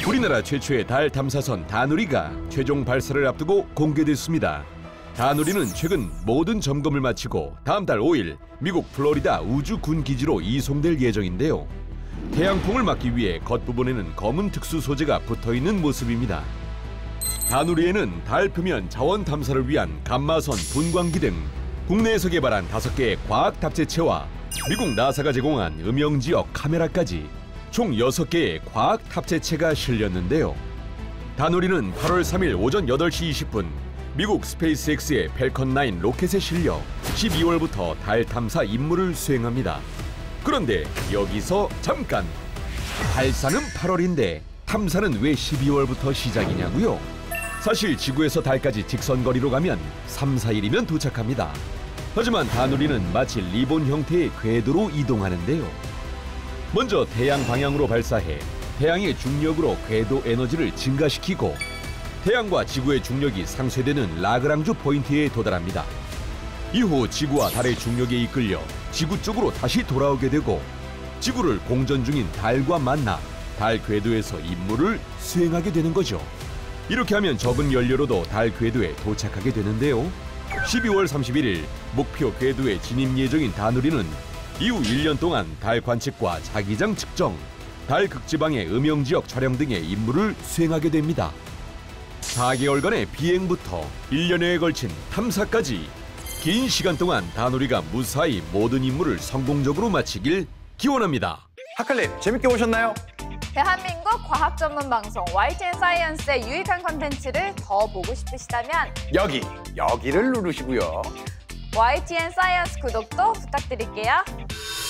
우리나라 최초의 달 탐사선 다누리가 최종 발사를 앞두고 공개됐습니다. 다누리는 최근 모든 점검을 마치고 다음 달 5일 미국 플로리다 우주군기지로 이송될 예정인데요. 태양풍을 막기 위해 겉부분에는 검은 특수 소재가 붙어있는 모습입니다. 다누리에는 달 표면 자원 탐사를 위한 감마선 분광기 등 국내에서 개발한 5개의 과학 탑재체와 미국 나사가 제공한 음영지역 카메라까지 총 6개의 과학 탑재체가 실렸는데요. 다누리는 8월 3일 오전 8시 20분 미국 스페이스X의 펠컨9 로켓에 실려 12월부터 달 탐사 임무를 수행합니다. 그런데 여기서 잠깐! 발사는 8월인데 탐사는 왜 12월부터 시작이냐고요? 사실 지구에서 달까지 직선거리로 가면 3, 4일이면 도착합니다. 하지만 다누리는 마치 리본 형태의 궤도로 이동하는데요. 먼저 태양 방향으로 발사해 태양의 중력으로 궤도 에너지를 증가시키고 태양과 지구의 중력이 상쇄되는 라그랑주 포인트에 도달합니다. 이후 지구와 달의 중력에 이끌려 지구 쪽으로 다시 돌아오게 되고 지구를 공전 중인 달과 만나 달 궤도에서 임무를 수행하게 되는 거죠. 이렇게 하면 적은 연료로도 달 궤도에 도착하게 되는데요. 12월 31일 목표 궤도에 진입 예정인 다누리는 이후 1년 동안 달 관측과 자기장 측정, 달 극지방의 음영지역 촬영 등의 임무를 수행하게 됩니다. 4개월간의 비행부터 1년여에 걸친 탐사까지 긴 시간 동안 다누리가 무사히 모든 임무를 성공적으로 마치길 기원합니다. 하클립 재밌게 보셨나요? 대한민국 과학 전문 방송 YTN 사이언스의 유익한 컨텐츠를 더 보고 싶으시다면 여기를 누르시고요. YTN 사이언스 구독도 부탁드릴게요.